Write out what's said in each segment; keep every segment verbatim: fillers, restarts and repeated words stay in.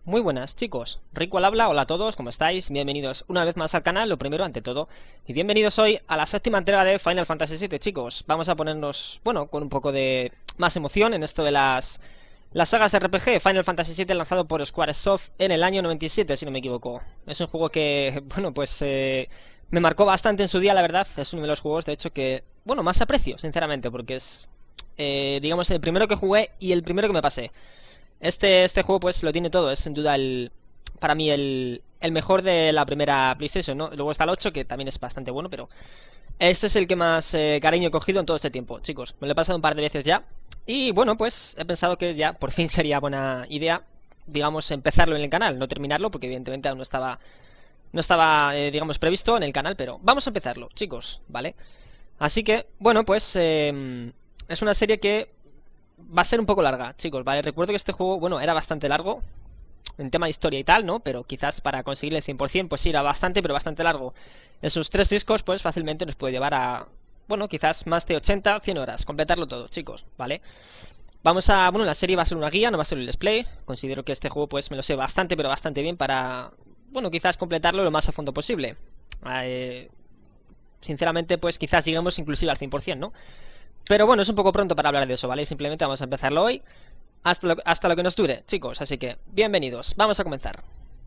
Muy buenas chicos, Rico al habla, hola a todos, ¿cómo estáis? Bienvenidos una vez más al canal, lo primero ante todo. Y bienvenidos hoy a la séptima entrega de Final Fantasy siete, chicos. Vamos a ponernos, bueno, con un poco de más emoción en esto de las, las sagas de R P G. Final Fantasy siete lanzado por Squaresoft en el año noventa y siete, si no me equivoco. Es un juego que, bueno, pues eh, me marcó bastante en su día, la verdad. Es uno de los juegos, de hecho, que, bueno, más aprecio, sinceramente, porque es, eh, digamos, el primero que jugué y el primero que me pasé. Este, este juego pues lo tiene todo, es sin duda el, para mí el, el mejor de la primera PlayStation, ¿no? Luego está el ocho, que también es bastante bueno, pero este es el que más eh, cariño he cogido en todo este tiempo, chicos. Me lo he pasado un par de veces ya. Y bueno, pues he pensado que ya por fin sería buena idea, digamos, empezarlo en el canal, no terminarlo, porque evidentemente aún no estaba, no estaba, eh, digamos, previsto en el canal, pero vamos a empezarlo, chicos, ¿vale? Así que, bueno, pues eh, es una serie que va a ser un poco larga, chicos, ¿vale? Recuerdo que este juego, bueno, era bastante largo en tema de historia y tal, ¿no? Pero quizás para conseguir el cien por cien, pues sí, era bastante, pero bastante largo. Esos tres discos, pues fácilmente nos puede llevar a, bueno, quizás más de ochenta, cien horas, completarlo todo, chicos, ¿vale? Vamos a, bueno, la serie va a ser una guía, no va a ser el display. Considero que este juego, pues, me lo sé bastante, pero bastante bien para, bueno, quizás completarlo lo más a fondo posible. Eh, sinceramente, pues, quizás lleguemos inclusive al cien por cien, ¿no? Pero bueno, es un poco pronto para hablar de eso, ¿vale? Simplemente vamos a empezarlo hoy hasta lo, hasta lo que nos dure, chicos. Así que, bienvenidos. Vamos a comenzar.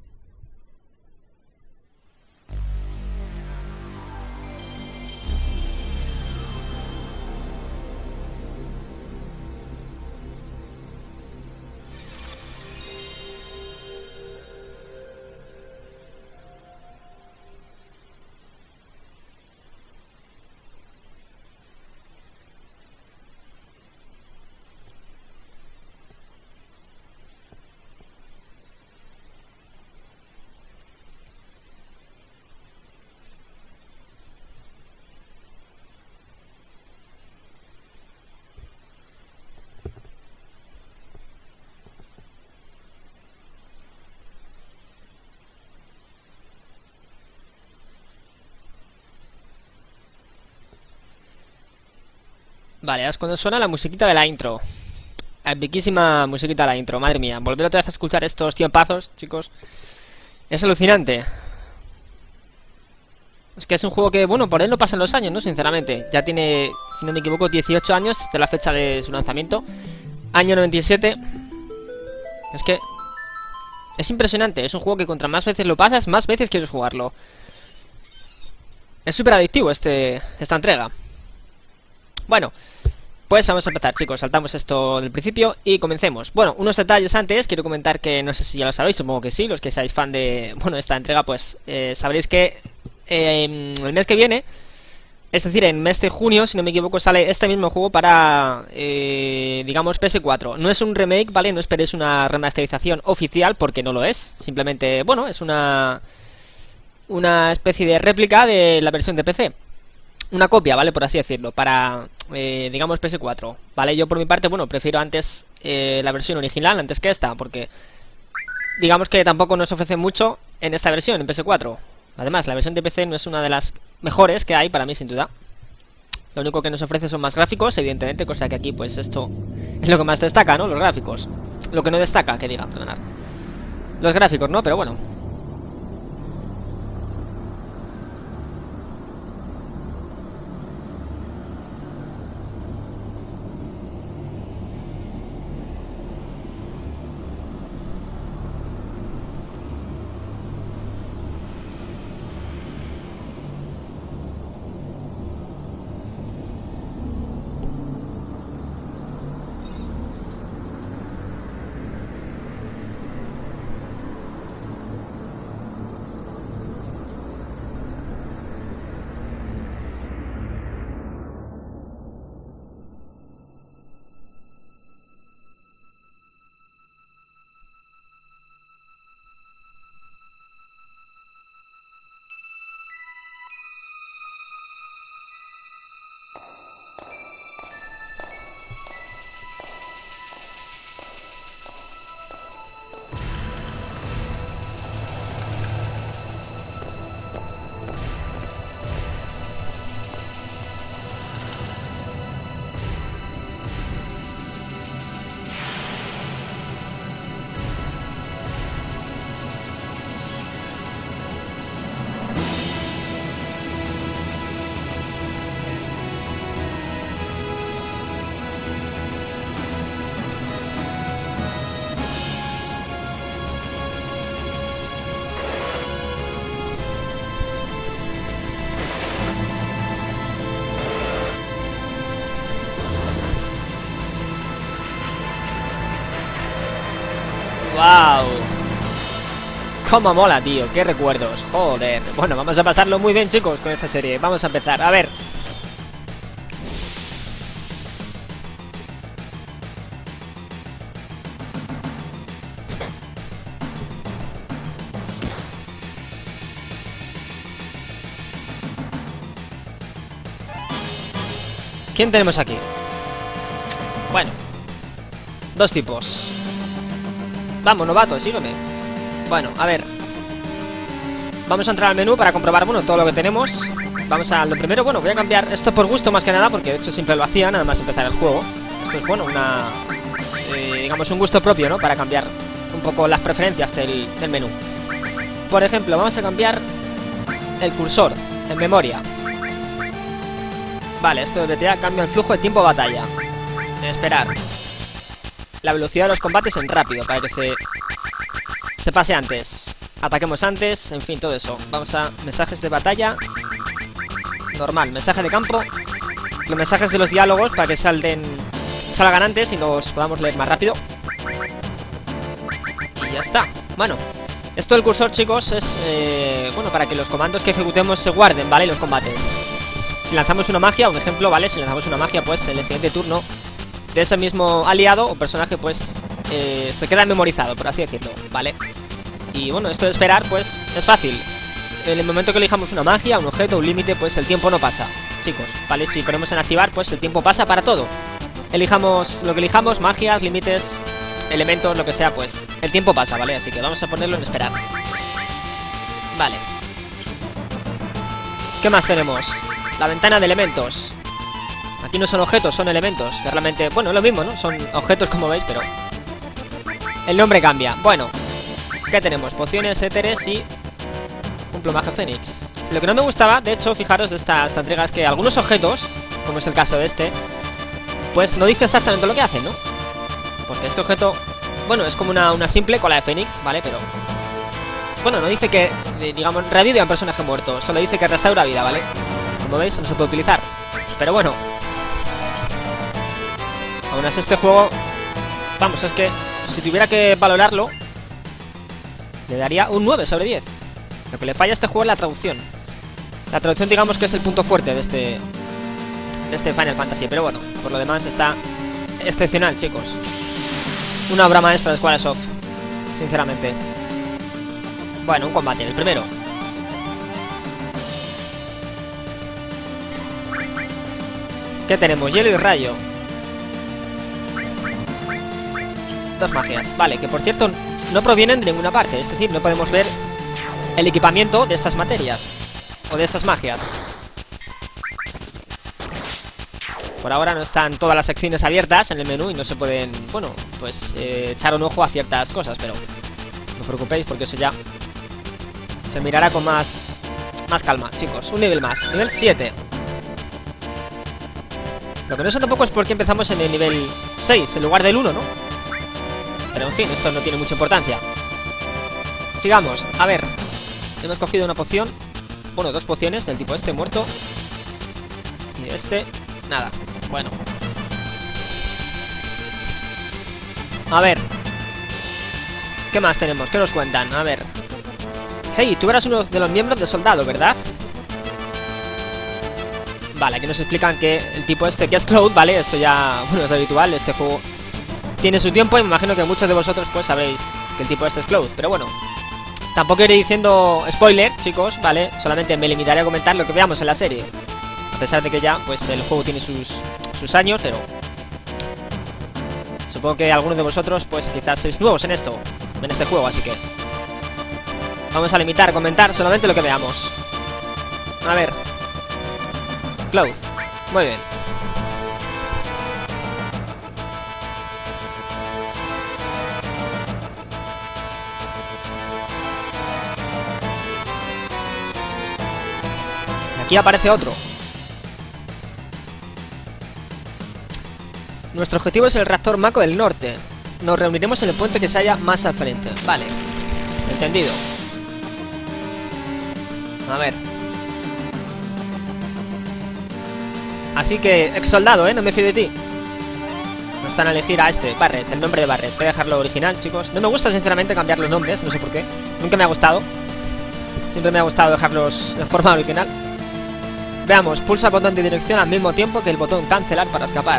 Vale, ahora es cuando suena la musiquita de la intro. Epiquísima musiquita de la intro, madre mía. Volver otra vez a escuchar estos tiempazos, chicos. Es alucinante. Es que es un juego que, bueno, por él no pasan los años, ¿no? Sinceramente. Ya tiene, si no me equivoco, dieciocho años de la fecha de su lanzamiento. Año noventa y siete. Es que es impresionante. Es un juego que contra más veces lo pasas, más veces quieres jugarlo. Es súper adictivo este, esta entrega. Bueno, pues vamos a empezar, chicos. Saltamos esto del principio y comencemos. Bueno, unos detalles antes. Quiero comentar que, no sé si ya lo sabéis, supongo que sí. Los que seáis fan de, bueno, esta entrega, pues eh, sabréis que eh, el mes que viene, es decir, en el mes de junio, si no me equivoco, sale este mismo juego para, eh, digamos, P S cuatro. No es un remake, ¿vale? No esperéis una remasterización oficial, porque no lo es. Simplemente, bueno, es una, una especie de réplica de la versión de P C. Una copia, ¿vale? Por así decirlo, para, eh, digamos, P S cuatro, ¿vale? Yo por mi parte, bueno, prefiero antes eh, la versión original antes que esta, porque digamos que tampoco nos ofrece mucho en esta versión, en P S cuatro. Además, la versión de P C no es una de las mejores que hay para mí, sin duda. Lo único que nos ofrece son más gráficos, evidentemente, cosa que aquí, pues, esto es lo que más destaca, ¿no? Los gráficos. Lo que no destaca, que diga, perdonar. Los gráficos, ¿no? Pero bueno. ¡Wow! ¡Cómo mola, tío! ¡Qué recuerdos! ¡Joder! Bueno, vamos a pasarlo muy bien, chicos, con esta serie. Vamos a empezar. A ver. ¿Quién tenemos aquí? Bueno, dos tipos. Vamos, novato, sígueme. Bueno, a ver. Vamos a entrar al menú para comprobar, bueno, todo lo que tenemos. Vamos a lo primero, bueno, voy a cambiar esto por gusto más que nada, porque de hecho siempre lo hacía, nada más empezar el juego. Esto es, bueno, una... Eh, digamos, un gusto propio, ¿no? Para cambiar un poco las preferencias del, del menú. Por ejemplo, vamos a cambiar el cursor en memoria. Vale, esto de B T A cambia el flujo de tiempo de batalla. Esperar. La velocidad de los combates en rápido, para que se se pase antes. Ataquemos antes, en fin, todo eso. Vamos a mensajes de batalla. Normal, mensaje de campo. Los mensajes de los diálogos para que salten, salgan antes y los podamos leer más rápido. Y ya está. Bueno, esto del cursor, chicos, es eh, bueno, para que los comandos que ejecutemos se guarden, ¿vale? Los combates. Si lanzamos una magia, un ejemplo, ¿vale? Si lanzamos una magia, pues en el siguiente turno de ese mismo aliado o personaje, pues eh, se queda memorizado, por así decirlo, ¿vale? Y bueno, esto de esperar, pues es fácil. En el momento que elijamos una magia, un objeto, un límite, pues el tiempo no pasa, chicos, ¿vale? Si ponemos en activar, pues el tiempo pasa para todo. Elijamos lo que elijamos, magias, límites, elementos, lo que sea, pues el tiempo pasa, ¿vale? Así que vamos a ponerlo en esperar. Vale. ¿Qué más tenemos? La ventana de elementos. Aquí no son objetos, son elementos. Que realmente, bueno, es lo mismo, ¿no? Son objetos como veis, pero el nombre cambia. Bueno, ¿qué tenemos? Pociones, éteres y un plumaje fénix. Lo que no me gustaba, de hecho, fijaros de esta, esta entrega, es que algunos objetos, como es el caso de este, pues no dice exactamente lo que hacen, ¿no? Porque este objeto, bueno, es como una, una simple cola de fénix, ¿vale? Pero bueno, no dice que, digamos, revive a un personaje muerto. Solo dice que restaura vida, ¿vale? Como veis, no se puede utilizar. Pero bueno, aún así este juego, vamos, es que si tuviera que valorarlo, le daría un nueve sobre diez. Lo que le falla a este juego es la traducción. La traducción, digamos, que es el punto fuerte de este de este Final Fantasy. Pero bueno, por lo demás está excepcional, chicos. Una obra maestra de Squaresoft, sinceramente. Bueno, un combate, el primero. ¿Qué tenemos? Hielo y rayo. Dos magias. Vale, que por cierto no provienen de ninguna parte. Es decir, no podemos ver el equipamiento de estas materias o de estas magias. Por ahora no están todas las secciones abiertas en el menú y no se pueden, bueno, pues eh, echar un ojo a ciertas cosas. Pero no os preocupéis porque eso ya se mirará con más, más calma, chicos. Un nivel más, nivel siete. Lo que no sé tampoco es por qué empezamos en el nivel seis en lugar del uno, ¿no? Pero en fin, esto no tiene mucha importancia. Sigamos, a ver. Hemos cogido una poción. Bueno, dos pociones del tipo este, muerto. Y este, nada. Bueno. A ver. ¿Qué más tenemos? ¿Qué nos cuentan? A ver. Hey, tú eras uno de los miembros de soldado, ¿verdad? Vale, aquí nos explican que el tipo este, que es Cloud, ¿vale? Esto ya, bueno, es habitual, este juego tiene su tiempo y me imagino que muchos de vosotros pues sabréis que el tipo este es Cloud. Pero bueno, tampoco iré diciendo spoiler, chicos, ¿vale? Solamente me limitaré a comentar lo que veamos en la serie. A pesar de que ya, pues el juego tiene sus, sus años, pero supongo que algunos de vosotros pues quizás sois nuevos en esto, en este juego, así que vamos a limitar, a comentar solamente lo que veamos. A ver. Cloud. Muy bien. Aquí aparece otro. Nuestro objetivo es el reactor Mako del norte. Nos reuniremos en el puente que se halla más al frente. Vale. Entendido. A ver. Así que, ex soldado, ¿eh? No me fío de ti. Nos están a elegir a este, Barret, el nombre de Barret. Voy a dejarlo original, chicos. No me gusta sinceramente cambiar los nombres, no sé por qué. Nunca me ha gustado. Siempre me ha gustado dejarlos de forma original. Veamos, pulsa el botón de dirección al mismo tiempo que el botón cancelar para escapar.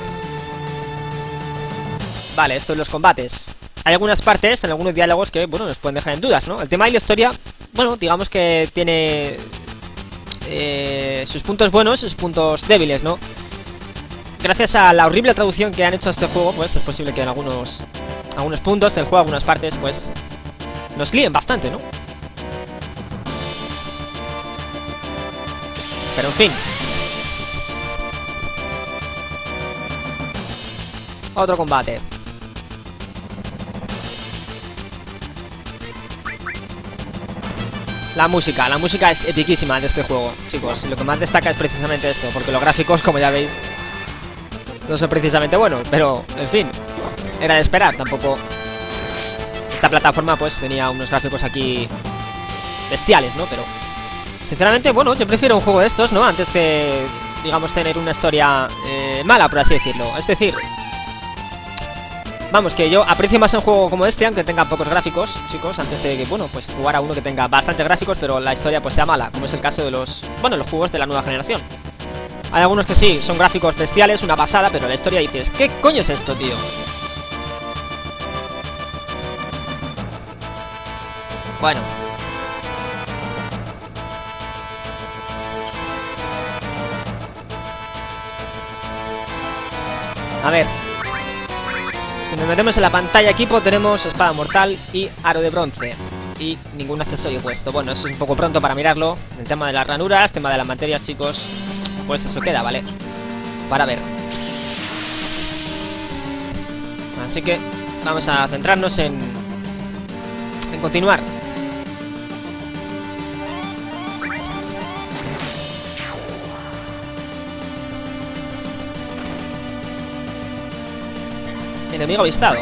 Vale, esto es los combates. Hay algunas partes, en algunos diálogos que, bueno, nos pueden dejar en dudas, ¿no? El tema de la historia, bueno, digamos que tiene eh, sus puntos buenos y sus puntos débiles, ¿no? Gracias a la horrible traducción que han hecho a este juego, pues es posible que en algunos algunos puntos del juego, algunas partes, pues nos líen bastante, ¿no? Pero en fin. Otro combate. La música, la música es epiquísima de este juego, chicos. Lo que más destaca es precisamente esto, porque los gráficos, como ya veis, no son precisamente buenos, pero, en fin, era de esperar. Tampoco esta plataforma, pues, tenía unos gráficos aquí bestiales, ¿no? Pero, sinceramente, bueno, yo prefiero un juego de estos, ¿no? Antes que, digamos, tener una historia eh, mala, por así decirlo. Es decir, vamos, que yo aprecio más un juego como este, aunque tenga pocos gráficos, chicos, antes de que, bueno, pues jugar a uno que tenga bastantes gráficos, pero la historia, pues, sea mala, como es el caso de los, bueno, los juegos de la nueva generación. Hay algunos que sí, son gráficos bestiales, una pasada, pero la historia dices, ¿qué coño es esto, tío? Bueno. A ver. Si nos metemos en la pantalla equipo, tenemos espada mortal y aro de bronce. Y ningún accesorio puesto. Bueno, eso es un poco pronto para mirarlo. El tema de las ranuras, tema de las materias, chicos, pues eso queda, ¿vale? Para ver. Así que vamos a centrarnos en En continuar. Enemigo avistado.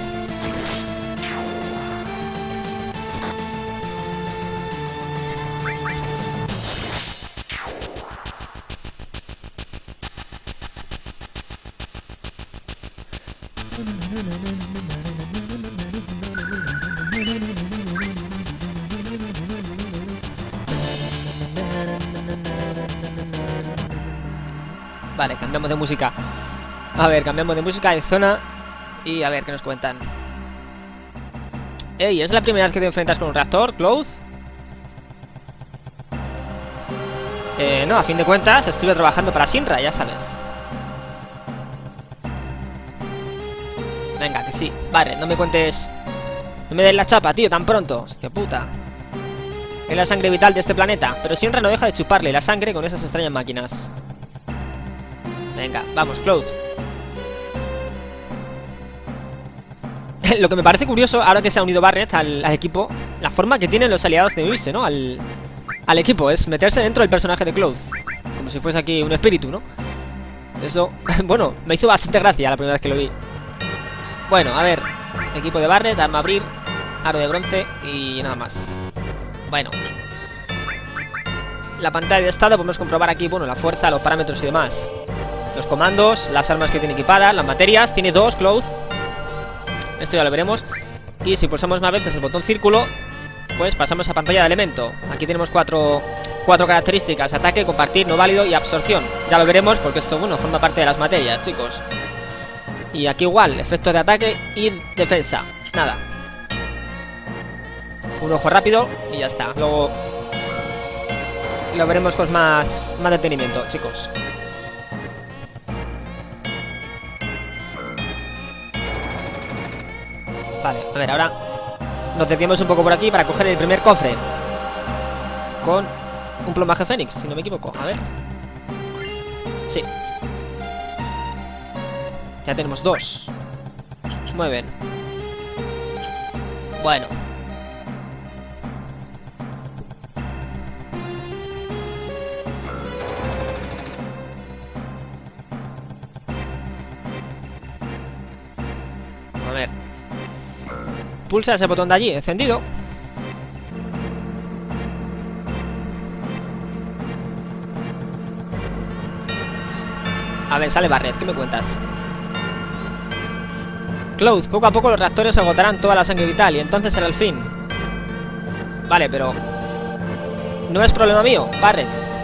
Vale, cambiamos de música. A ver, cambiamos de música de zona. Y a ver, ¿qué nos cuentan? Ey, ¿es la primera vez que te enfrentas con un reactor, Cloud? Eh, no, a fin de cuentas estuve trabajando para Shinra, ya sabes. Venga, que sí. Vale, no me cuentes. No me des la chapa, tío, tan pronto. Hostia puta. Es la sangre vital de este planeta, pero Shinra no deja de chuparle la sangre con esas extrañas máquinas. Venga, vamos, Cloud. Lo que me parece curioso, ahora que se ha unido Barret al, al equipo, la forma que tienen los aliados de unirse, ¿no? Al, al equipo, es meterse dentro del personaje de Cloud. Como si fuese aquí un espíritu, ¿no? Eso, bueno, me hizo bastante gracia la primera vez que lo vi. Bueno, a ver. Equipo de Barret, arma abrir, aro de bronce y nada más. Bueno. La pantalla de estado, podemos comprobar aquí, bueno, la fuerza, los parámetros y demás. Los comandos, las armas que tiene equipadas, las materias, tiene dos, Cloud. Esto ya lo veremos. Y si pulsamos más veces el botón círculo, pues pasamos a pantalla de elemento. Aquí tenemos cuatro, cuatro características: ataque, compartir, no válido y absorción. Ya lo veremos porque esto, bueno, forma parte de las materias, chicos. Y aquí igual, efectos de ataque y defensa. Nada. Un ojo rápido y ya está. Luego lo veremos con más, más detenimiento, chicos. Vale, a ver, ahora nos detenemos un poco por aquí para coger el primer cofre con un plumaje fénix, si no me equivoco. A ver. Sí. Ya tenemos dos. Muy bien. Bueno. A ver. Pulsa ese botón de allí, encendido. A ver, sale Barret, ¿qué me cuentas? Cloud, poco a poco los reactores agotarán toda la sangre vital y entonces será el fin. Vale, pero... no es problema mío, Barret.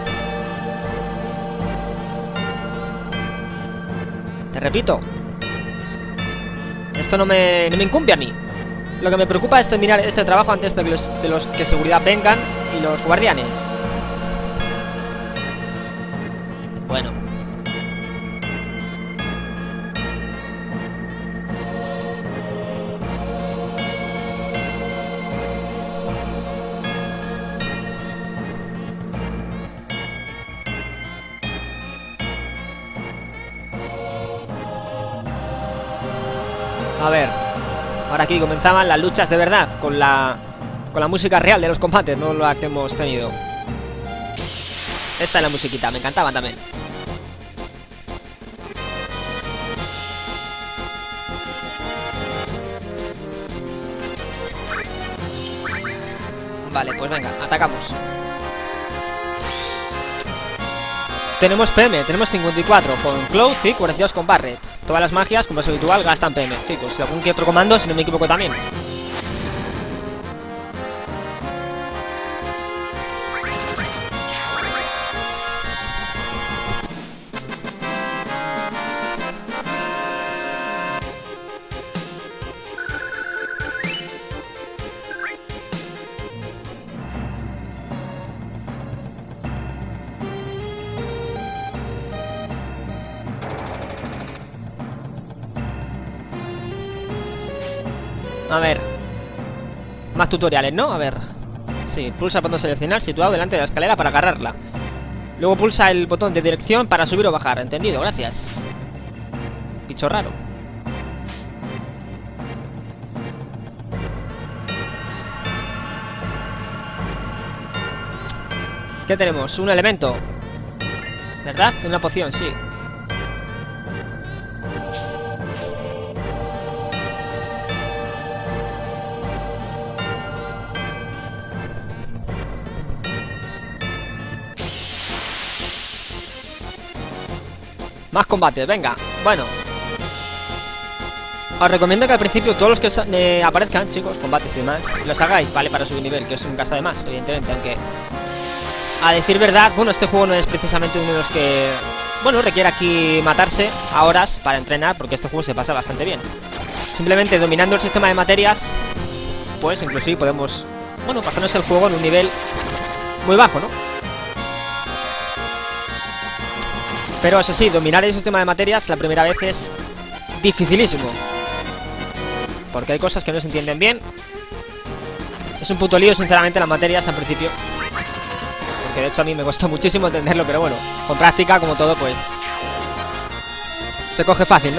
Te repito. Esto no me, no me incumbe a mí. Lo que me preocupa es terminar este trabajo antes de que los, de los que seguridad vengan y los guardianes. Bueno. A ver, ahora aquí comenzaban las luchas de verdad, con la con la música real de los combates, no la que hemos tenido. Esta es la musiquita, me encantaba también. Vale, pues venga, atacamos. Tenemos P M, tenemos cincuenta y cuatro con Cloud y cuarenta y dos con Barret. Todas las magias, como es habitual, gastan P M, chicos. Y algún que otro comando, si no me equivoco, también. A ver. Más tutoriales, ¿no? A ver. Sí, pulsa el botón seleccionar situado delante de la escalera para agarrarla. Luego pulsa el botón de dirección para subir o bajar. Entendido, gracias. Bicho raro. ¿Qué tenemos? Un elemento, ¿verdad? Una poción, sí. Más combates, venga. Bueno, os recomiendo que al principio todos los que eh, aparezcan, chicos, combates y demás, los hagáis, ¿vale? Para subir nivel, que es un gasto de más, evidentemente. Aunque, a decir verdad, bueno, este juego no es precisamente uno de los que, bueno, requiere aquí matarse a horas para entrenar, porque este juego se pasa bastante bien. Simplemente dominando el sistema de materias, pues inclusive podemos, bueno, pasarnos el juego en un nivel muy bajo, ¿no? Pero eso sí, dominar el sistema de materias la primera vez es dificilísimo, porque hay cosas que no se entienden bien. Es un puto lío, sinceramente, las materias al principio, porque de hecho a mí me costó muchísimo entenderlo, pero bueno, con práctica, como todo, pues se coge fácil, ¿no?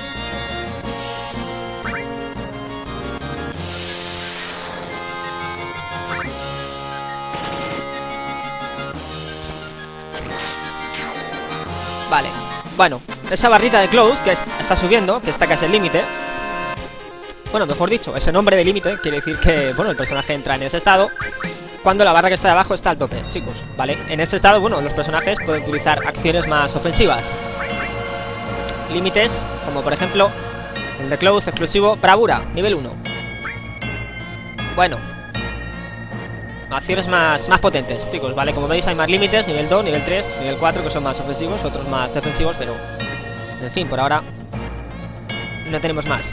Vale, bueno, esa barrita de Cloud que es, está subiendo, que está casi el límite. Bueno, mejor dicho, ese nombre de límite quiere decir que, bueno, el personaje entra en ese estado cuando la barra que está de abajo está al tope, chicos, ¿vale? En ese estado, bueno, los personajes pueden utilizar acciones más ofensivas. Límites, como por ejemplo el de Cloud exclusivo, Bravura, nivel uno. Bueno, acciones más, más potentes, chicos, ¿vale? Como veis hay más límites, nivel dos, nivel tres, nivel cuatro, que son más ofensivos, otros más defensivos, pero en fin, por ahora no tenemos más.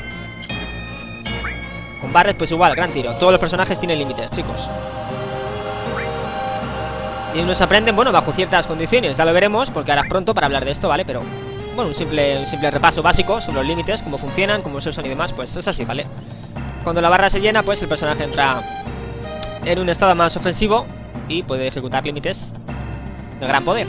Con Barret pues igual, gran tiro. Todos los personajes tienen límites, chicos. Y unos aprenden, bueno, bajo ciertas condiciones. Ya lo veremos, porque ahora es pronto para hablar de esto, ¿vale? Pero, bueno, un simple, un simple repaso básico sobre los límites, cómo funcionan, cómo se usan y demás, pues es así, ¿vale? Cuando la barra se llena, pues el personaje entra en un estado más ofensivo y puede ejecutar límites de gran poder.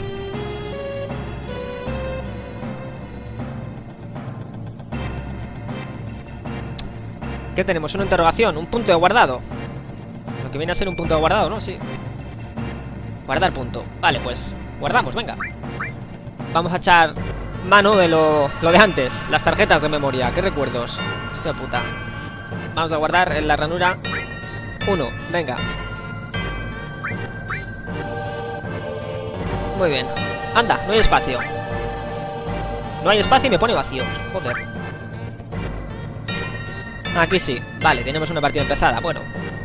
¿Qué tenemos? Una interrogación, un punto de guardado. Lo que viene a ser un punto de guardado, ¿no? Sí. Guardar punto. Vale, pues guardamos, venga. Vamos a echar mano de lo, lo de antes. Las tarjetas de memoria, qué recuerdos. Hostia puta. Vamos a guardar en la ranura uno, venga. Muy bien. Anda, no hay espacio. No hay espacio y me pone vacío. Joder. Aquí sí. Vale, tenemos una partida empezada. Bueno.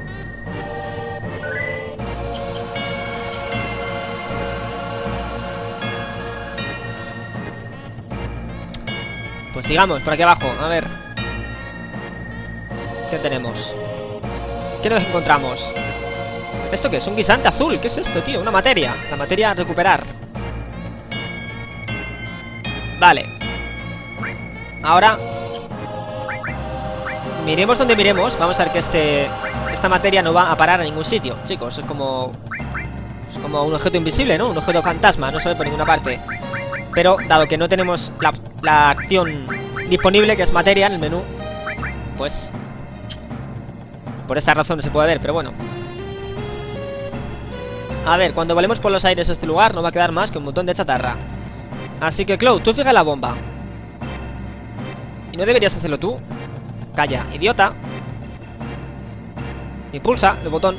Pues sigamos, por aquí abajo. A ver. ¿Qué tenemos? ¿Qué nos encontramos? ¿Esto qué es? Un guisante azul. ¿Qué es esto, tío? Una materia. La materia a recuperar. Vale. Ahora miremos donde miremos. Vamos a ver que este esta materia no va a parar a ningún sitio. Chicos, es como es como un objeto invisible, ¿no? Un objeto fantasma. No se ve por ninguna parte. Pero dado que no tenemos la, la acción disponible, que es materia en el menú, pues por esta razón no se puede ver, pero bueno. A ver, cuando volemos por los aires a este lugar no va a quedar más que un montón de chatarra. Así que, Cloud, tú fija la bomba. ¿Y no deberías hacerlo tú? Calla, idiota. Y pulsa el botón.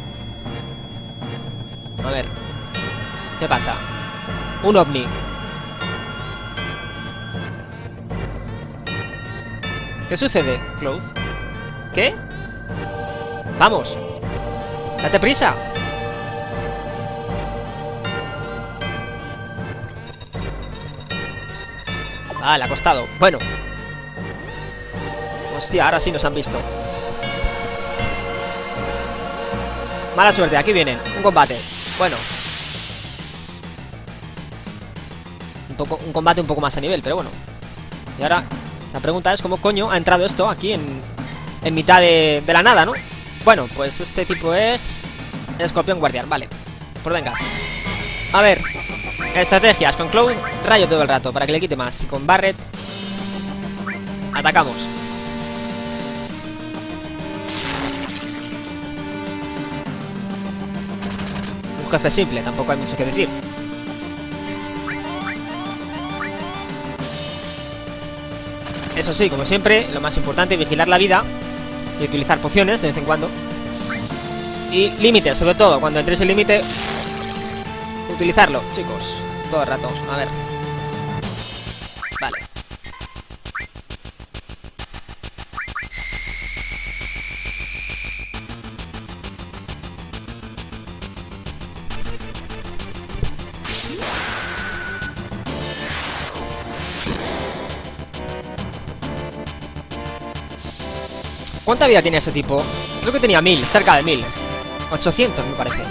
A ver. ¿Qué pasa? Un ovni. ¿Qué sucede, Cloud? ¿Qué? ¡Vamos! ¡Date prisa! Ah, le ha costado. Bueno. Hostia, ahora sí nos han visto. Mala suerte, aquí vienen. Un combate. Bueno. Un poco, un combate un poco más a nivel, pero bueno. Y ahora la pregunta es cómo coño ha entrado esto aquí en, en mitad de, de la nada, ¿no? Bueno, pues este tipo es Escorpión Guardián, vale. Pues venga. A ver. Estrategias. Con Cloud, rayo todo el rato para que le quite más. Y con Barret atacamos. Un jefe simple, tampoco hay mucho que decir. Eso sí, como siempre, lo más importante es vigilar la vida y utilizar pociones de vez en cuando. Y límites, sobre todo, cuando entréis el límite, utilizarlo, chicos, todo el rato. A ver. Vale. ¿Cuánta vida tiene ese tipo? Creo que tenía mil, cerca de mil. ochocientos me parece.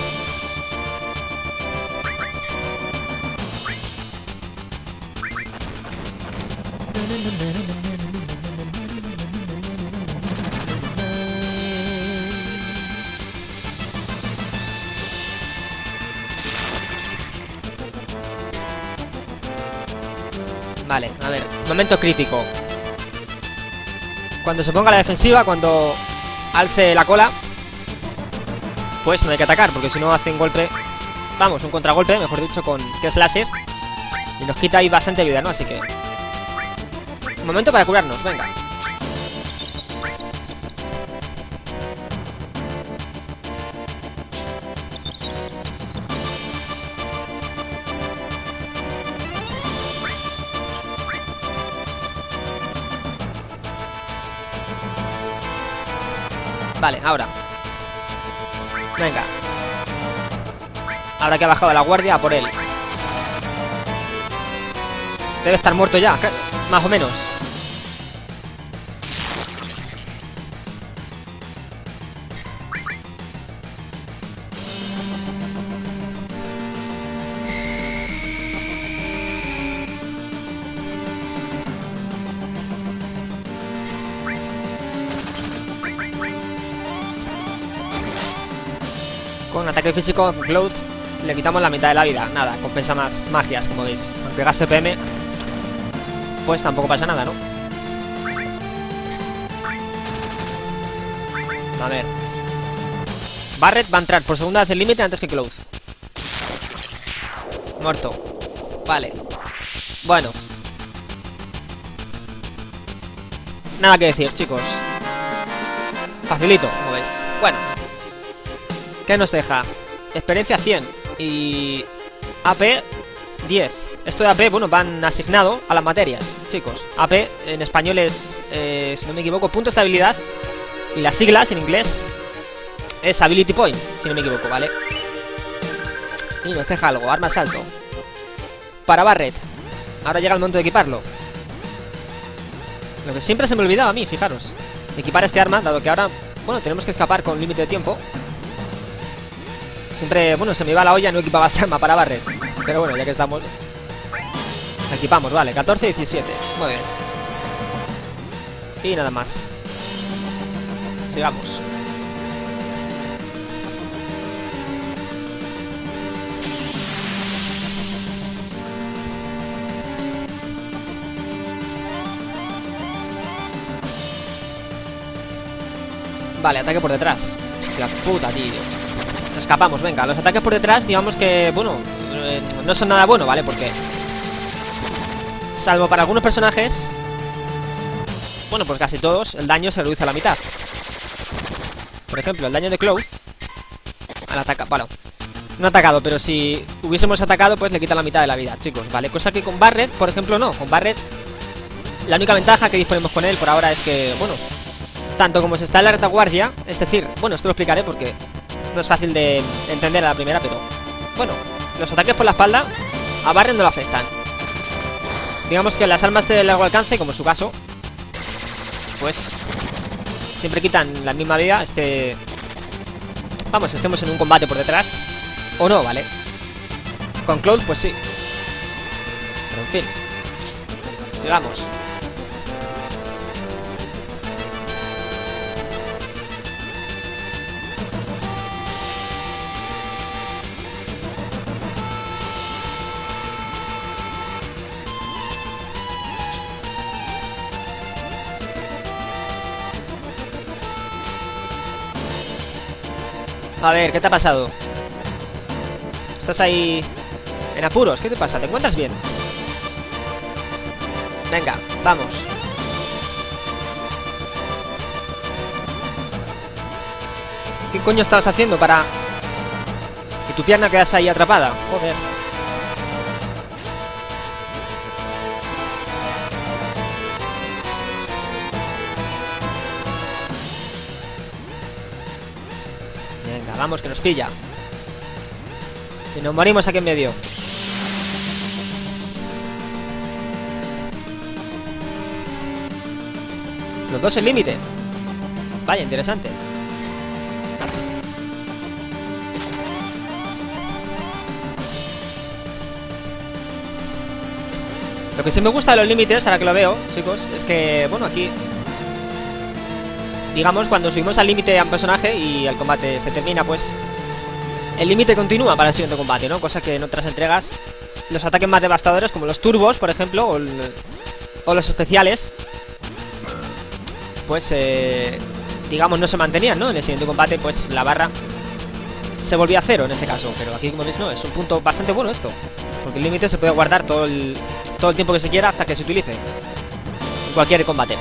Vale, a ver, momento crítico. Cuando se ponga la defensiva, cuando alce la cola, pues no hay que atacar, porque si no hace un golpe, vamos, un contragolpe, mejor dicho, con que es láser, y nos quita ahí bastante vida, ¿no? Así que un momento para curarnos, venga. Vale, ahora. Venga. Ahora que ha bajado la guardia, a por él. Debe estar muerto ya, más o menos. Con ataque físico, Cloud, le quitamos la mitad de la vida. Nada, compensa más magias, como veis. Aunque gaste P M, pues tampoco pasa nada, ¿no? A ver. Barret va a entrar por segunda vez el límite antes que Cloud. Muerto. Vale. Bueno. Nada que decir, chicos. Facilito, como veis. Bueno. ¿Qué nos deja? Experiencia cien y A P diez. Esto de A P, bueno, van asignado a las materias, chicos. A P en español es eh, si no me equivoco, punto de estabilidad. Y las siglas en inglés es Ability Point, si no me equivoco, ¿vale? Y nos deja algo, arma salto. Para Barret. Ahora llega el momento de equiparlo. Lo que siempre se me olvidaba a mí, fijaros. Equipar este arma, dado que ahora, bueno, tenemos que escapar con límite de tiempo. Siempre, bueno, se me iba la olla y no equipaba este arma para Barret. Pero bueno, ya que estamos, la equipamos, vale, catorce diecisiete. Muy bien. Y nada más. Sigamos. Vale, ataque por detrás. Hostia puta, tío. Nos escapamos, venga. Los ataques por detrás, digamos que, bueno, eh, no son nada bueno, ¿vale? Porque, salvo para algunos personajes, bueno, pues casi todos, el daño se reduce a la mitad. Por ejemplo, el daño de Cloud al atacar, bueno, no ha atacado, pero si hubiésemos atacado, pues le quita la mitad de la vida, chicos, ¿vale? Cosa que con Barret, por ejemplo, no. Con Barret, la única ventaja que disponemos con él por ahora es que, bueno, tanto como se está en la retaguardia, es decir, bueno, esto lo explicaré porque no es fácil de entender a la primera, pero bueno, los ataques por la espalda a Barret no lo afectan. Digamos que las armas de largo alcance, como en su caso, pues siempre quitan la misma vida. Este, vamos, estemos en un combate por detrás o no, ¿vale? Con Cloud, pues sí. Pero en fin, sigamos. A ver, ¿qué te ha pasado? Estás ahí en apuros, ¿qué te pasa? ¿Te encuentras bien? Venga, vamos. ¿Qué coño estabas haciendo para que tu pierna quedase ahí atrapada? Joder. Venga, vamos, que nos pilla. Si nos morimos aquí en medio. Los dos en límite. Vaya, interesante. Lo que sí me gusta de los límites, ahora que lo veo, chicos, es que, bueno, aquí, digamos, cuando subimos al límite a un personaje y el combate se termina, pues el límite continúa para el siguiente combate, ¿no? Cosa que en otras entregas los ataques más devastadores, como los turbos, por ejemplo, o, el, o los especiales, pues, eh, digamos, no se mantenían, ¿no? En el siguiente combate, pues, la barra se volvía a cero en ese caso. Pero aquí, como veis, no, es un punto bastante bueno esto, porque el límite se puede guardar todo el, todo el tiempo que se quiera hasta que se utilice en cualquier combate.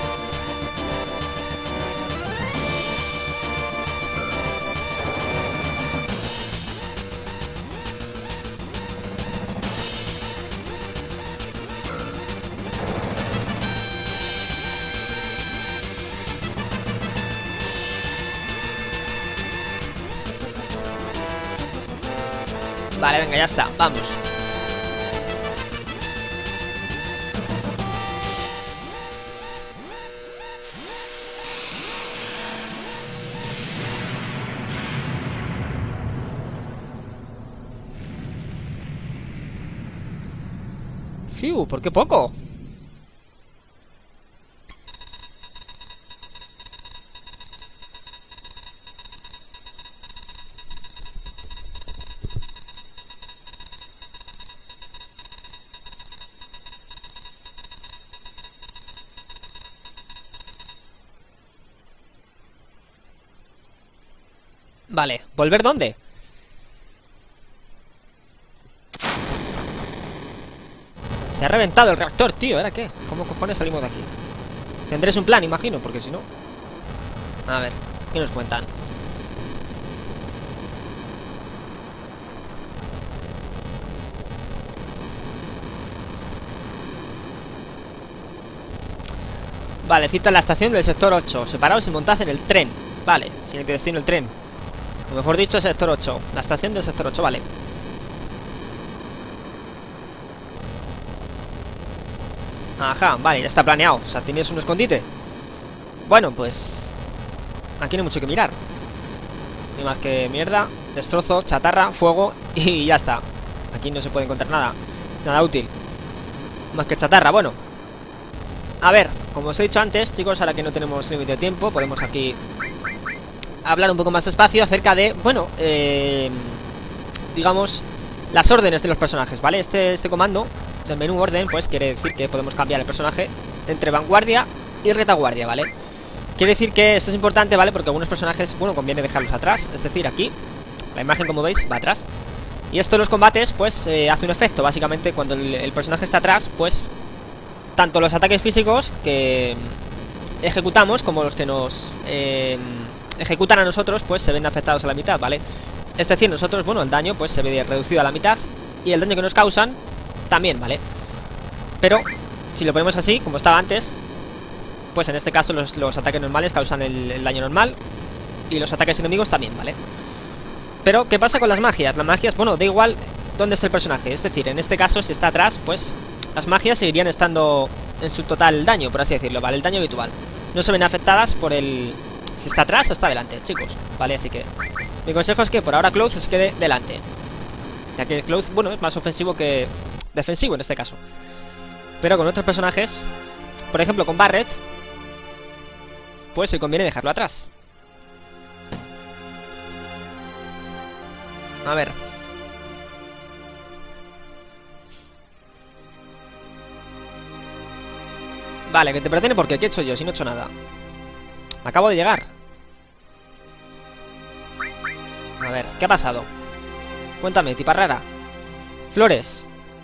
Vale, venga, ya está, vamos. Fiu, ¿por qué poco? Vale, ¿volver dónde? Se ha reventado el reactor, tío, ¿ahora qué? ¿Cómo cojones salimos de aquí? Tendréis un plan, imagino, porque si no... A ver, ¿qué nos cuentan? Vale, cita en la estación del sector ocho. Separados y montad en el tren. Vale, siguiente destino el tren. O mejor dicho, sector ocho. La estación del sector ocho, vale. Ajá, vale, ya está planeado. O sea, tienes un escondite. Bueno, pues aquí no hay mucho que mirar. No hay más que mierda, destrozo, chatarra, fuego y ya está. Aquí no se puede encontrar nada. Nada útil. Más que chatarra, bueno. A ver, como os he dicho antes, chicos, ahora que no tenemos límite de tiempo, podemos aquí hablar un poco más despacio acerca de, bueno, eh, digamos, las órdenes de los personajes, ¿vale? Este, este comando del menú orden, pues quiere decir que podemos cambiar el personaje entre vanguardia y retaguardia, ¿vale? Quiere decir que esto es importante, ¿vale? Porque algunos personajes, bueno, conviene dejarlos atrás. Es decir, aquí, la imagen, como veis, va atrás. Y esto en los combates, pues, eh, hace un efecto. Básicamente, cuando el, el personaje está atrás, pues, tanto los ataques físicos que ejecutamos como los que nos eh, ejecutan a nosotros, pues, se ven afectados a la mitad, ¿vale? Es decir, nosotros, bueno, el daño, pues, se ve reducido a la mitad. Y el daño que nos causan, también, ¿vale? Pero, si lo ponemos así, como estaba antes, pues en este caso los, los ataques normales causan el, el daño normal. Y los ataques enemigos también, ¿vale? Pero, ¿qué pasa con las magias? Las magias, bueno, da igual dónde esté el personaje. Es decir, en este caso, si está atrás, pues las magias seguirían estando en su total daño, por así decirlo, ¿vale? El daño habitual. No se ven afectadas por el... si está atrás o está delante, chicos, ¿vale? Así que mi consejo es que por ahora Cloud se quede delante, ya que Cloud, bueno, es más ofensivo que defensivo en este caso. Pero con otros personajes, por ejemplo con Barret, pues se conviene dejarlo atrás. A ver. Vale, que te pretende porque ¿qué he hecho yo? Si no he hecho nada. Me acabo de llegar. A ver, ¿qué ha pasado? Cuéntame, tipa rara. Flores.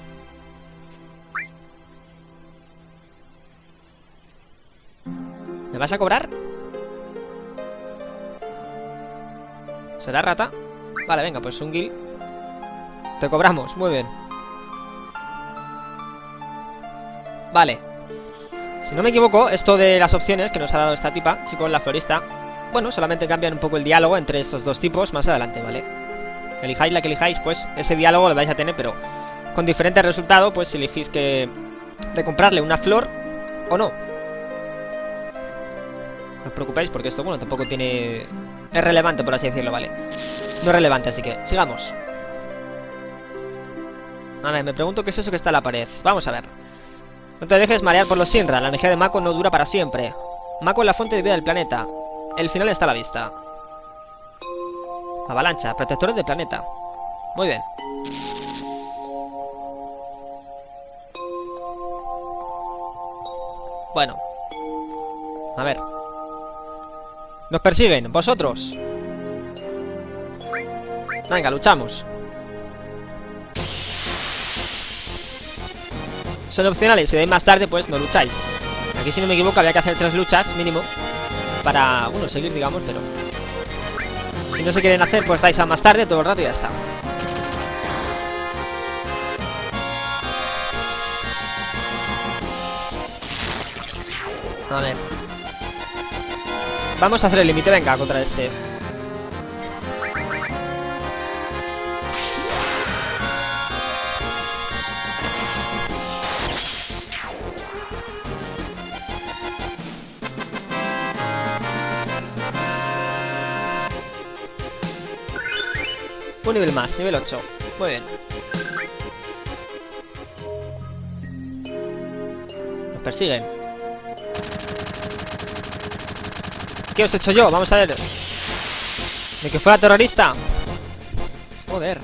¿Me vas a cobrar? ¿Será rata? Vale, venga, pues un guild. Te cobramos, muy bien. Vale. Si no me equivoco, esto de las opciones que nos ha dado esta tipa, chicos, la florista, bueno, solamente cambian un poco el diálogo entre estos dos tipos más adelante, ¿vale? Elijáis la que elijáis, pues ese diálogo lo vais a tener, pero con diferente resultado, pues si elegís que de comprarle una flor o no. No os preocupéis porque esto, bueno, tampoco tiene... es relevante, por así decirlo, ¿vale? No es relevante, así que sigamos. A ver, me pregunto qué es eso que está en la pared. Vamos a ver. No te dejes marear por los Shinra. La energía de Mako no dura para siempre. Mako es la fuente de vida del planeta. El final está a la vista. Avalancha, protectores del planeta. Muy bien. Bueno. A ver. Nos persiguen, vosotros. Venga, luchamos. Son opcionales, si dais más tarde, pues no lucháis. Aquí, si no me equivoco, había que hacer tres luchas mínimo para, bueno, seguir, digamos, pero si no se quieren hacer, pues dais a más tarde todo el rato y ya está. A ver. Vamos a hacer el límite, venga, contra este. Un nivel más, nivel ocho. Muy bien. Nos persiguen. ¿Qué os he hecho yo? Vamos a ver. ¿De que fuera terrorista? Joder.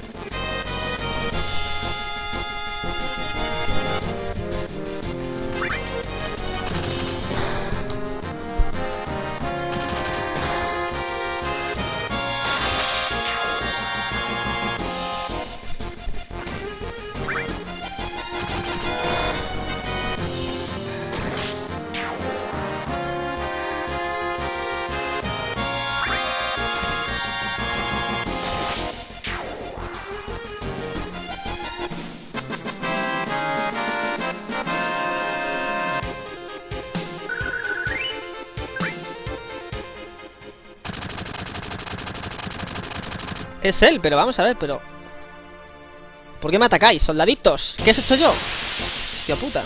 Es él, pero vamos a ver, pero... ¿Por qué me atacáis, soldaditos? ¿Qué he hecho yo? Hostia puta.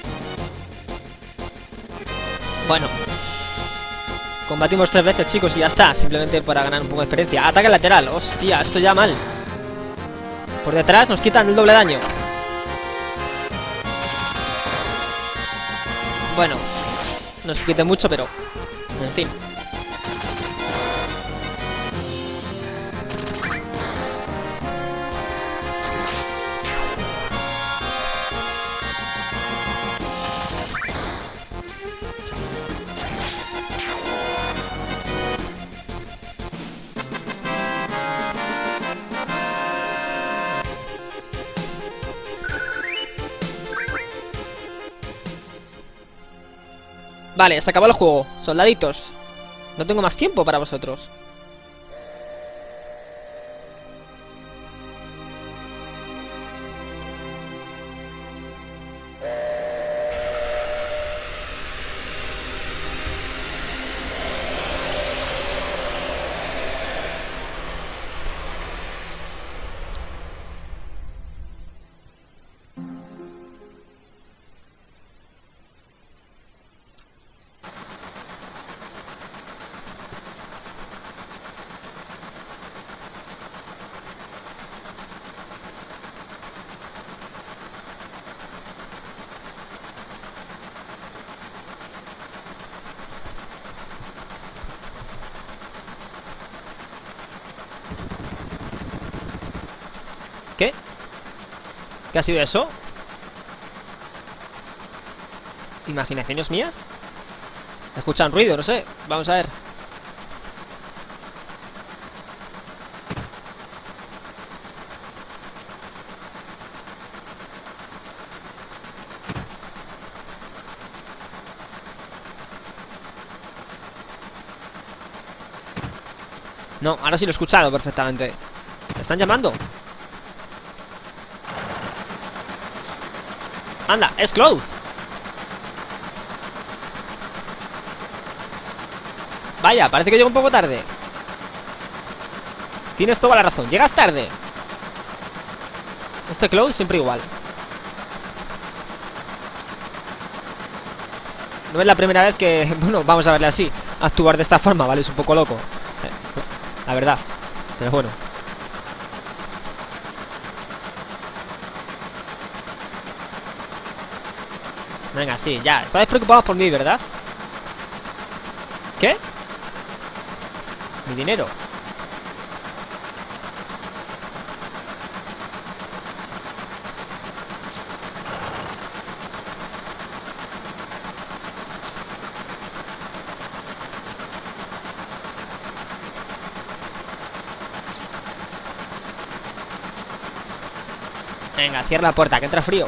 Bueno. Combatimos tres veces, chicos, y ya está. Simplemente para ganar un poco de experiencia. Ataque lateral. Hostia, esto ya mal. Por detrás nos quitan el doble daño. Bueno. No se quite mucho, pero... En fin. Vale, se acabó el juego, soldaditos. No tengo más tiempo para vosotros. ¿Qué? ¿Qué ha sido eso? ¿Imaginaciones mías? Escuchan ruido, no sé. Vamos a ver. No, ahora sí lo he escuchado perfectamente. ¿Me están llamando? Anda, es Cloud. Vaya, parece que llego un poco tarde. Tienes toda la razón, llegas tarde. Este Cloud siempre igual. No es la primera vez que, bueno, vamos a verle así, actuar de esta forma, ¿vale? Es un poco loco, la verdad. Pero bueno. Venga, sí, ya. Estabais preocupados por mí, ¿verdad? ¿Qué? Mi dinero. Venga, cierra la puerta, que entra frío.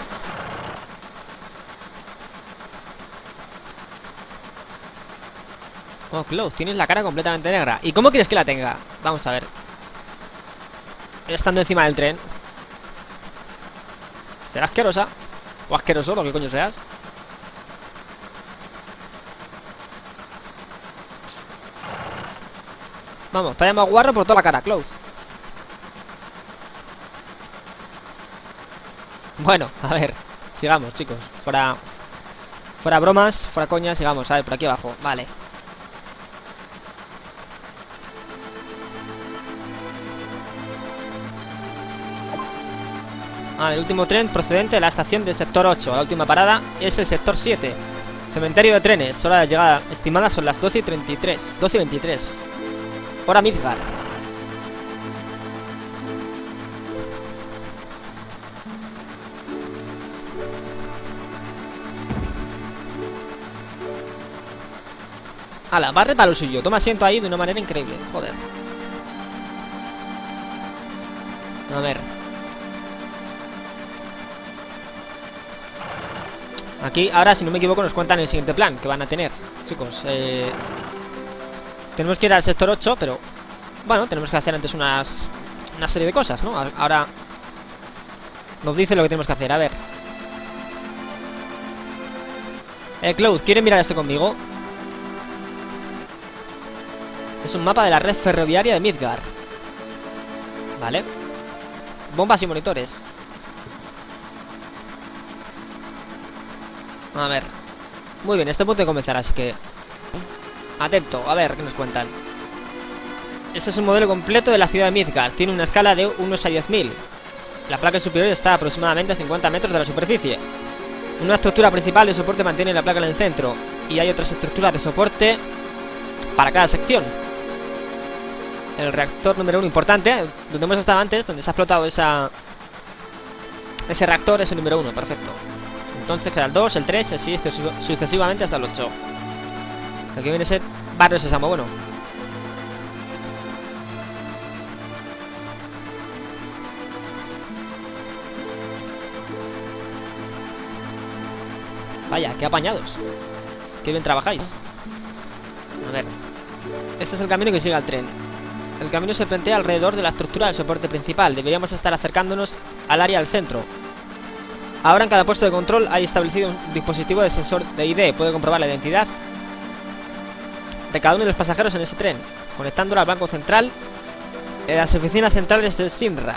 Oh, Cloud, tienes la cara completamente negra. ¿Y cómo quieres que la tenga? Vamos a ver. Estando encima del tren. ¿Será asquerosa? O asqueroso, lo que coño seas. Vamos, te ha llamado guarro por toda la cara, Cloud. Bueno, a ver. Sigamos, chicos. Fuera... Fuera bromas, fuera coñas, sigamos. A ver, por aquí abajo. Vale. Ah, el último tren procedente de la estación del sector ocho. La última parada es el sector siete. Cementerio de trenes. Hora de llegada estimada son las doce y treinta y tres. doce y veintitrés. Hora Midgar. Ala, barre para lo suyo. Toma asiento ahí de una manera increíble. Joder. A ver. Aquí, ahora, si no me equivoco, nos cuentan el siguiente plan que van a tener, chicos. Eh, tenemos que ir al sector ocho, pero... Bueno, tenemos que hacer antes unas... Una serie de cosas, ¿no? Ahora... Nos dice lo que tenemos que hacer, a ver. Eh, Cloud, ¿quieres mirar esto conmigo? Es un mapa de la red ferroviaria de Midgar. Vale. Bombas y monitores. A ver. Muy bien, este punto de comenzar, así que atento, a ver qué nos cuentan. Este es un modelo completo de la ciudad de Midgard. Tiene una escala de unos a diez mil. La placa superior está aproximadamente a cincuenta metros de la superficie. Una estructura principal de soporte mantiene la placa en el centro. Y hay otras estructuras de soporte para cada sección. El reactor número uno importante, donde hemos estado antes, donde se ha explotado esa ese reactor, es el número uno, perfecto. Entonces queda el dos, el tres y así sucesivamente hasta el ocho. Lo que viene a ser Barrio Sésamo, bueno. Vaya, qué apañados. Qué bien trabajáis. A ver. Este es el camino que sigue al tren. El camino se plantea alrededor de la estructura del soporte principal. Deberíamos estar acercándonos al área del centro. Ahora en cada puesto de control hay establecido un dispositivo de sensor de I D. Puede comprobar la identidad de cada uno de los pasajeros en ese tren, conectándolo al banco central en las oficinas centrales de Shinra.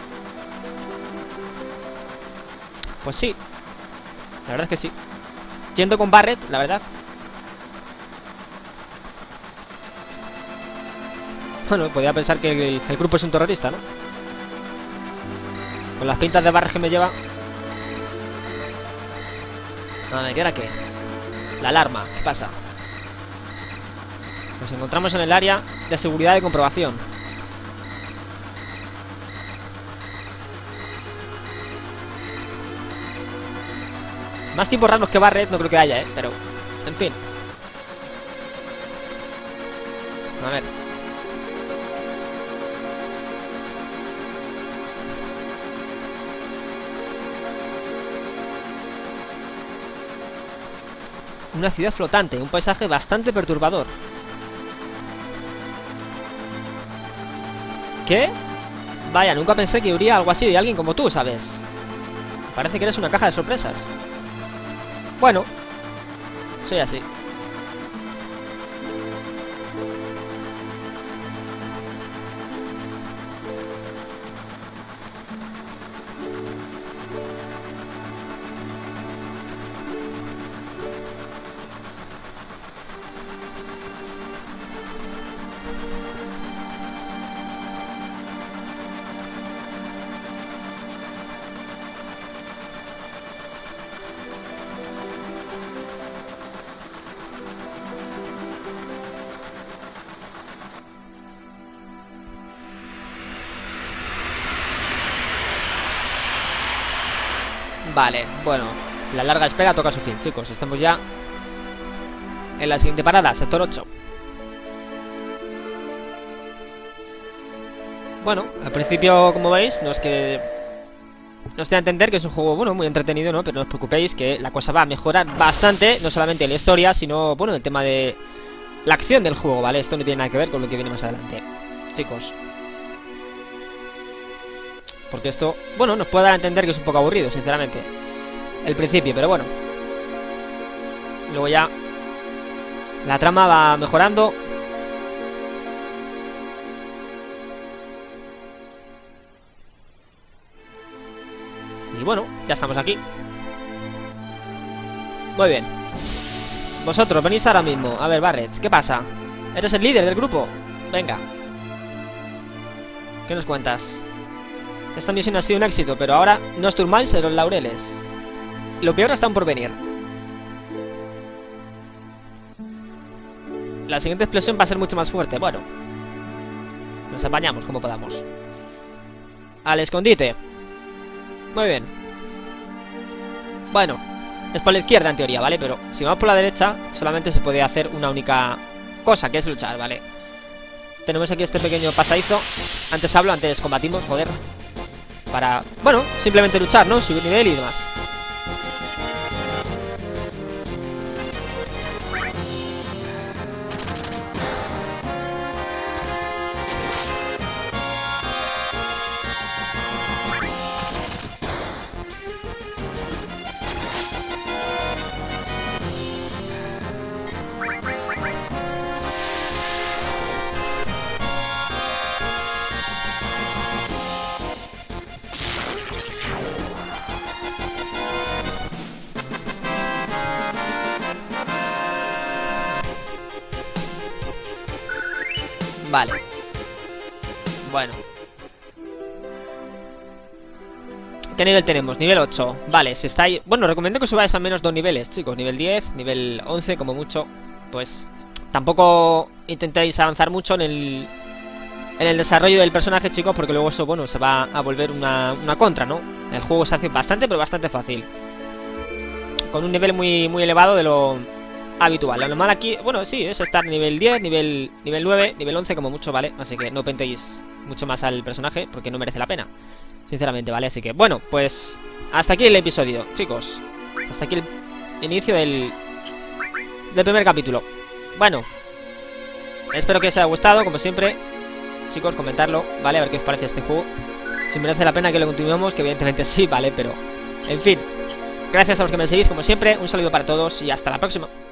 Pues sí. La verdad es que sí. Yendo con Barret, la verdad. Bueno, podía pensar que el, el grupo es un terrorista, ¿no? Con las pintas de Barret que me lleva. A ver, ¿qué era qué? La alarma, ¿qué pasa? Nos encontramos en el área de seguridad de comprobación. Más tipos raros que Barret no creo que haya, ¿eh? Pero, en fin. A ver. Una ciudad flotante, un paisaje bastante perturbador. ¿Qué? Vaya, nunca pensé que habría algo así de alguien como tú, ¿sabes? Parece que eres una caja de sorpresas. Bueno, soy así. Vale, bueno, la larga espera toca su fin, chicos. Estamos ya en la siguiente parada, sector ocho. Bueno, al principio, como veis, no es que no os dé a entender que es un juego, bueno, muy entretenido, ¿no? Pero no os preocupéis que la cosa va a mejorar bastante, no solamente en la historia, sino, bueno, el tema de la acción del juego, ¿vale? Esto no tiene nada que ver con lo que viene más adelante, chicos. Porque esto, bueno, nos puede dar a entender que es un poco aburrido, sinceramente, el principio, pero bueno. Luego ya la trama va mejorando. Y bueno, ya estamos aquí. Muy bien. Vosotros venís ahora mismo. A ver, Barret, ¿qué pasa? ¿Eres el líder del grupo? Venga. ¿Qué nos cuentas? Esta misión ha sido un éxito, pero ahora no os durmáis en los laureles. Lo peor está por venir. La siguiente explosión va a ser mucho más fuerte. Bueno, nos apañamos como podamos. Al escondite. Muy bien. Bueno, es por la izquierda en teoría, ¿vale? Pero si vamos por la derecha, solamente se puede hacer una única cosa, que es luchar, ¿vale? Tenemos aquí este pequeño pasadizo. Antes hablo, antes combatimos, joder. Para, bueno, simplemente luchar, ¿no? Subir nivel y demás. Vale. Bueno. ¿Qué nivel tenemos? Nivel ocho. Vale, si estáis... Bueno, recomiendo que subáis al menos dos niveles, chicos. Nivel diez, nivel once, como mucho. Pues tampoco intentéis avanzar mucho en el... En el desarrollo del personaje, chicos, porque luego eso, bueno, se va a volver una, una contra, ¿no? El juego se hace bastante, pero bastante fácil. Con un nivel muy, muy elevado de lo habitual. Lo normal aquí, bueno, sí, es estar nivel diez, nivel, nivel nueve, nivel once como mucho, ¿vale? Así que no pentéis mucho más al personaje, porque no merece la pena, sinceramente, ¿vale? Así que, bueno, pues hasta aquí el episodio, chicos. Hasta aquí el inicio del, del primer capítulo. Bueno, espero que os haya gustado, como siempre. Chicos, comentarlo, ¿vale? A ver qué os parece este juego. Si merece la pena que lo continuemos, que evidentemente sí, ¿vale? Pero, en fin, gracias a los que me seguís, como siempre. Un saludo para todos y hasta la próxima.